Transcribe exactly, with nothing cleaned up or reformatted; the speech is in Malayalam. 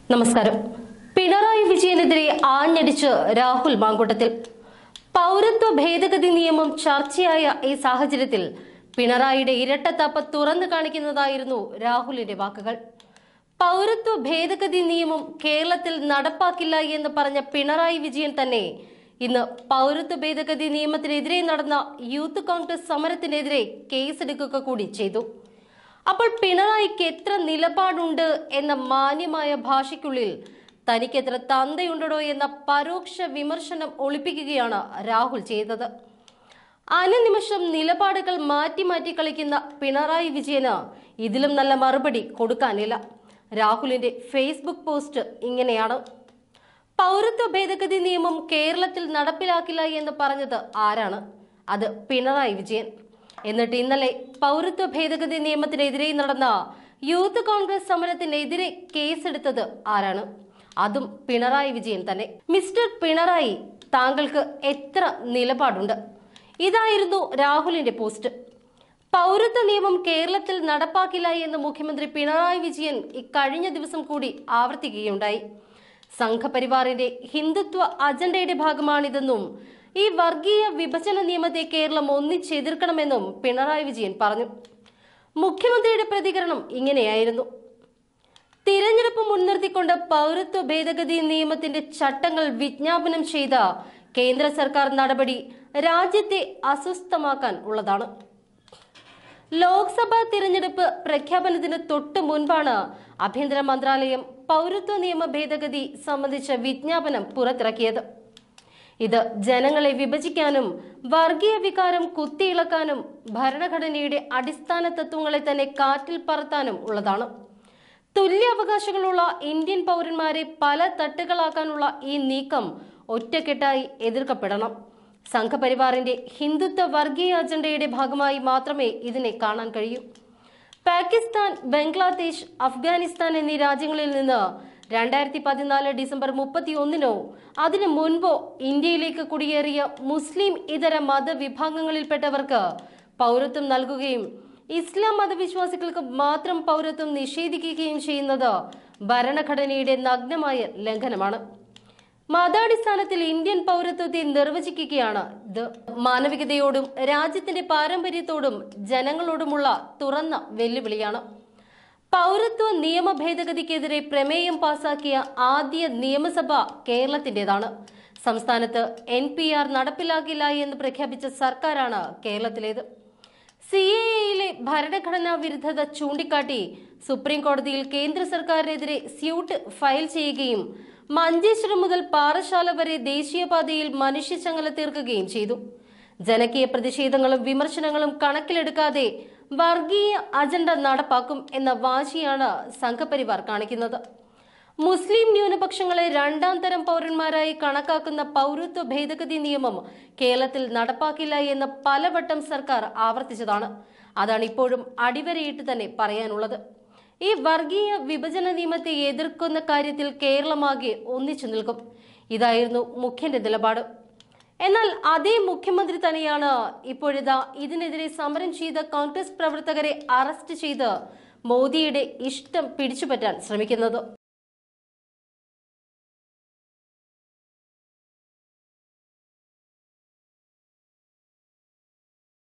നമസ്കാരം. പിണറായി വിജയനെതിരെ ആഞ്ഞടിച്ച് രാഹുൽ മാങ്കൂട്ടത്തിൽ. പൗരത്വ ഭേദഗതി നിയമം ചർച്ചയായ ഈ സാഹചര്യത്തിൽ പിണറായിയുടെ ഇരട്ടത്താപ്പ് തുറന്നു കാണിക്കുന്നതായിരുന്നു രാഹുലിന്റെ വാക്കുകൾ. പൗരത്വ ഭേദഗതി നിയമം കേരളത്തിൽ നടപ്പാക്കില്ല എന്ന് പറഞ്ഞ പിണറായി വിജയൻ തന്നെ ഇന്ന് പൗരത്വ ഭേദഗതി നിയമത്തിനെതിരെ നടന്ന യൂത്ത് കോൺഗ്രസ് സമരത്തിനെതിരെ കേസെടുക്കുക കൂടി ചെയ്തു. അപ്പോൾ പിണറായിക്ക് എത്ര നിലപാടുണ്ട് എന്ന മാന്യമായ ഭാഷയ്ക്കുള്ളിൽ തനിക്ക് എത്ര തന്തയുണ്ടോ എന്ന പരോക്ഷ വിമർശനം ഒളിപ്പിക്കുകയാണ് രാഹുൽ ചെയ്തത്. അനുനിമിഷം നിലപാടുകൾ മാറ്റി മാറ്റി കളിക്കുന്ന പിണറായി വിജയന് ഇതിലും നല്ല മറുപടി കൊടുക്കാനില്ല. രാഹുലിന്റെ ഫേസ്ബുക്ക് പോസ്റ്റ് ഇങ്ങനെയാണ്: പൗരത്വ ഭേദഗതി നിയമം കേരളത്തിൽ നടപ്പിലാക്കില്ല എന്ന് പറഞ്ഞത് ആരാണ്? അത് പിണറായി വിജയൻ. എന്നിട്ട് ഇന്നലെ പൗരത്വ ഭേദഗതി നിയമത്തിനെതിരെ നടന്ന യൂത്ത് കോൺഗ്രസ് സമരത്തിനെതിരെ കേസെടുത്തത് ആരാണ്? അതും പിണറായി വിജയൻ തന്നെ. മിസ്റ്റർ പിണറായി, താങ്കൾക്ക് എത്ര നിലപാടുണ്ട്? ഇതായിരുന്നു രാഹുലിന്റെ പോസ്റ്റ്. പൗരത്വ നിയമം കേരളത്തിൽ നടപ്പാക്കില്ല എന്ന് മുഖ്യമന്ത്രി പിണറായി വിജയൻ ഇക്കഴിഞ്ഞ ദിവസം കൂടി ആവർത്തിക്കുകയുണ്ടായി. സംഘപരിവാറിന്റെ ഹിന്ദുത്വ അജണ്ടയുടെ ഭാഗമാണിതെന്നും ഈ വർഗീയ വിഭജന നിയമത്തെ കേരളം ഒന്നിച്ചെതിർക്കണമെന്നും പിണറായി വിജയൻ പറഞ്ഞു. മുഖ്യമന്ത്രിയുടെ പ്രതികരണം ഇങ്ങനെയായിരുന്നു: തിരഞ്ഞെടുപ്പ് മുൻനിർത്തിക്കൊണ്ട് പൗരത്വ ഭേദഗതി നിയമത്തിന്റെ ചട്ടങ്ങൾ വിജ്ഞാപനം ചെയ്ത കേന്ദ്ര സർക്കാർ നടപടി രാജ്യത്തെ അസ്വസ്ഥമാക്കാൻ ഉള്ളതാണ്. ലോക്സഭാ തിരഞ്ഞെടുപ്പ് പ്രഖ്യാപനത്തിന് തൊട്ടു മുൻപാണ് ആഭ്യന്തര മന്ത്രാലയം പൗരത്വ നിയമ ഭേദഗതി സംബന്ധിച്ച വിജ്ഞാപനം പുറത്തിറക്കിയത്. ഇത് ജനങ്ങളെ വിഭജിക്കാനും വർഗീയ വികാരം കുത്തിയിളക്കാനും ഭരണഘടനയുടെ അടിസ്ഥാന തത്വങ്ങളെ തന്നെ കാറ്റിൽ പറത്താനും ഉള്ളതാണ്. തുല്യാവകാശങ്ങളുള്ള ഇന്ത്യൻ പൗരന്മാരെ പല തട്ടുകളാക്കാനുള്ള ഈ നീക്കം ഒറ്റക്കെട്ടായി എതിർക്കപ്പെടണം. സംഘപരിവാറിന്റെ ഹിന്ദുത്വ വർഗീയ അജണ്ടയുടെ ഭാഗമായി മാത്രമേ ഇതിനെ കാണാൻ കഴിയൂ. പാകിസ്ഥാൻ, ബംഗ്ലാദേശ്, അഫ്ഗാനിസ്ഥാൻ എന്നീ രാജ്യങ്ങളിൽ നിന്ന് രണ്ടായിരത്തി പതിനാല് ഡിസംബർ മുപ്പത്തി ഒന്നിനോ അതിനു മുൻപോ ഇന്ത്യയിലേക്ക് കുടിയേറിയ മുസ്ലിം ഇതര മതവിഭാഗങ്ങളിൽപ്പെട്ടവർക്ക് പൗരത്വം നൽകുകയും ഇസ്ലാം മതവിശ്വാസികൾക്ക് മാത്രം പൗരത്വം നിഷേധിക്കുകയും ചെയ്യുന്നത് ഭരണഘടനയുടെ നഗ്നമായ ലംഘനമാണ്. മതാടിസ്ഥാനത്തിൽ ഇന്ത്യൻ പൗരത്വത്തെ നിർവചിക്കുകയാണ് ഇത്. മാനവികതയോടും രാജ്യത്തിന്റെ പാരമ്പര്യത്തോടും ജനങ്ങളോടുമുള്ള തുറന്ന വെല്ലുവിളിയാണ്. പൗരത്വ നിയമ ഭേദഗതിക്കെതിരെ പ്രമേയം പാസാക്കിയ ആദ്യ നിയമസഭ കേരളത്തിന്റേതാണ്. സംസ്ഥാനത്ത് എൻ പി ആർ നടപ്പിലാക്കില്ല എന്ന് പ്രഖ്യാപിച്ച സർക്കാരാണ് കേരളത്തിലേത്. സി എ എയിലെ ഭരണഘടനാ വിരുദ്ധത ചൂണ്ടിക്കാട്ടി സുപ്രീം കോടതിയിൽ കേന്ദ്ര സർക്കാരിനെതിരെ സ്യൂട്ട് ഫയൽ ചെയ്യുകയും മഞ്ചേശ്വരം മുതൽ പാറശാല വരെ ദേശീയപാതയിൽ മനുഷ്യച്ചങ്ങല തീർക്കുകയും ചെയ്തു. ജനകീയ പ്രതിഷേധങ്ങളും വിമർശനങ്ങളും കണക്കിലെടുക്കാതെ വർഗീയ അജണ്ട നടപ്പാക്കും എന്ന വാശിയാണ് സംഘപരിവാർ കാണിക്കുന്നത്. മുസ്ലിം ന്യൂനപക്ഷങ്ങളെ രണ്ടാം തരം പൗരന്മാരായി കണക്കാക്കുന്ന പൗരത്വ ഭേദഗതി നിയമം കേരളത്തിൽ നടപ്പാക്കില്ല എന്ന് പലവട്ടം സർക്കാർ ആവർത്തിച്ചതാണ്. അതാണ് ഇപ്പോഴും അടിവരയിട്ട് തന്നെ പറയാനുള്ളത്. ഈ വർഗീയ വിഭജന നിയമത്തെ എതിർക്കുന്ന കാര്യത്തിൽ കേരളമാകെ ഒന്നിച്ചു നിൽക്കും. ഇതായിരുന്നു മുഖ്യന്റെ നിലപാട്. എന്നാൽ അതേ മുഖ്യമന്ത്രി തന്നെയാണ് ഇപ്പോഴിതാ ഇതിനെതിരെ സമരം ചെയ്ത കോൺഗ്രസ് പ്രവർത്തകരെ അറസ്റ്റ് ചെയ്ത് മോദിയുടെ ഇഷ്ടം പിടിച്ചുപറ്റാൻ ശ്രമിക്കുന്നത്.